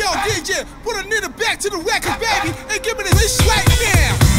Yo, DJ, put a nigga back to the record, baby, and give me this right now.